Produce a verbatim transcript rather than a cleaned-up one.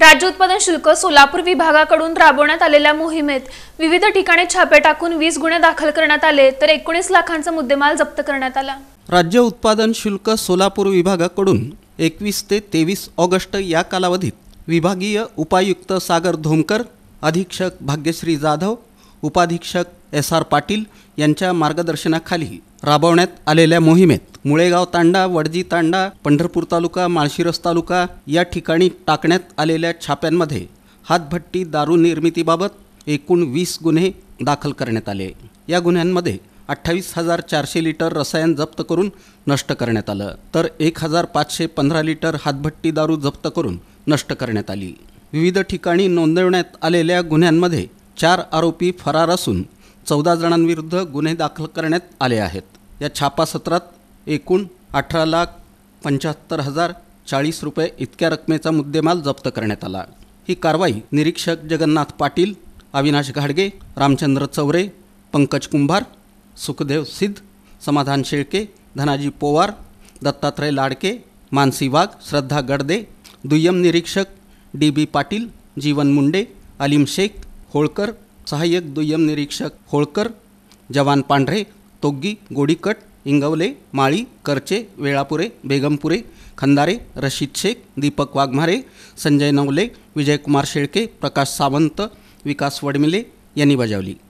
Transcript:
राज्य उत्पादन शुल्क सोलापूर विभागाकडून राबवण्यात आलेल्या मोहिमेत विविध ठिकाणी छापे टाकून वीस गुन्हे दाखल करण्यात आले तर एकोणीस लाखांचा मुद्देमाल जप्त करण्यात आला। राज्य उत्पादन शुल्क सोलापूर विभागाकडून एकवीस ते तेवीस ऑगस्ट या कालावधीत विभागीय उपायुक्त सागर धोमकर, अधीक्षक भाग्यश्री जाधव, उपाधीक्षक एस आर पाटील यांच्या मार्गदर्शनाखाली राबवण्यात आलेल्या मोहिमेत मुळेगाव तांडा, वडजी तांडा, पंढरपूर तालुका, माळशिरस तालुका या ठिकाणी टाकण्यात आलेल्या छाप्यांमध्ये हातभट्टी दारू निर्मितीबाबत एकूण वीस गुन्हे दाखल करण्यात आले। या गुन्ह्यांमध्ये अठ्ठावीस हजार चारशे लिटर रसायन जप्त करून नष्ट करण्यात आलं, तर एक हजार पाचशे पंधरा लिटर हातभट्टी दारू जप्त करून नष्ट करण्यात आली। विविध ठिकाणी नोंदवण्यात आलेल्या गुन्ह्यांमध्ये चार आरोपी फरार असून चौदा जणांविरुद्ध गुन्हे दाखल करण्यात आले आहेत। या छापासत्रात एकूण अठरा लाख पंच्याहत्तर हजार चाळीस रुपये इतक्या रकमेचा मुद्देमाल जप्त करण्यात आला। ही कारवाई निरीक्षक जगन्नाथ पाटील, अविनाश घाडगे, रामचंद्र चौरे, पंकज कुंभार, सुखदेव सिद्ध, समाधान शेळके, धनाजी पोवार, दत्तात्रय लाडके, मानसी वाघ, श्रद्धा गडदे, दुय्यम निरीक्षक डी बी पाटील, जीवन मुंडे, अलीम शेख, होळकर, सहाय्यक दुय्यम निरीक्षक होळकर, जवान पांढरे, तोग्गी, गोडीकट, इंगवले, माळी, करचे, वेळापुरे, बेगमपुरे, खंदारे, रशीद शेख, दीपक वाघमारे, संजय नवले, विजयकुमार शेळके, प्रकाश सावंत, विकास वडमिले यांनी बजावली।